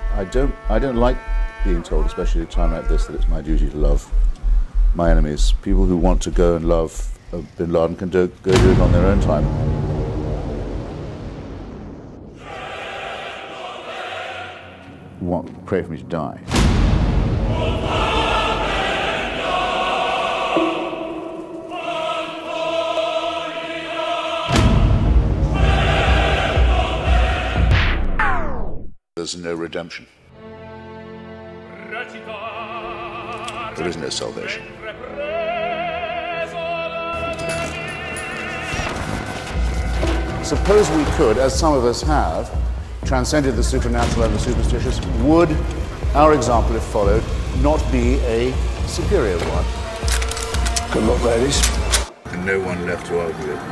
I don't like being told, especially at a time like this, that it's my duty to love my enemies. People who want to go and love bin Laden can go do it on their own time. Pray for me to die. There's no redemption. There is no salvation. Suppose we could, as some of us have, transcended the supernatural and the superstitious, would our example, if followed, not be a superior one? Good luck, ladies. And no one left to argue with.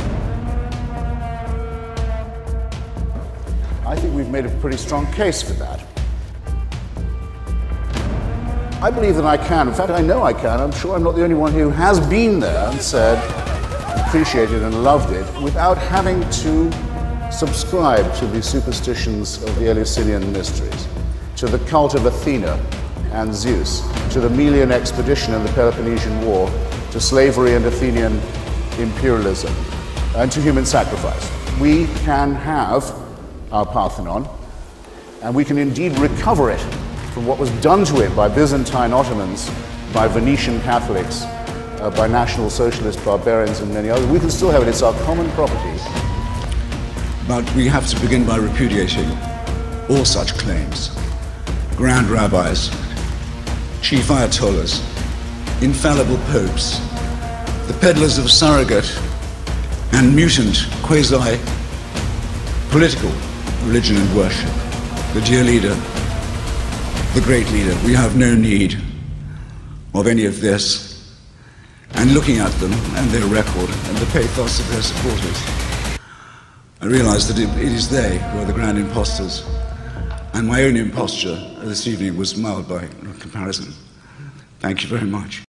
I think we've made a pretty strong case for that. I believe that I can. In fact, I know I can. I'm sure I'm not the only one who has been there and said, appreciated and loved it, without having to subscribe to the superstitions of the Eleusinian mysteries, to the cult of Athena and Zeus, to the Melian expedition and the Peloponnesian War, to slavery and Athenian imperialism, and to human sacrifice. We can have our Parthenon, and we can indeed recover it from what was done to it by Byzantine Ottomans, by Venetian Catholics, by National Socialist barbarians and many others. We can still have it. It's our common property. But we have to begin by repudiating all such claims. Grand rabbis, chief ayatollahs, infallible popes, the peddlers of surrogate and mutant quasi-political religion and worship. The dear leader, the great leader, we have no need of any of this. And looking at them and their record and the pathos of their supporters, I realized that it is they who are the grand impostors. And my own imposture this evening was mild by comparison. Thank you very much.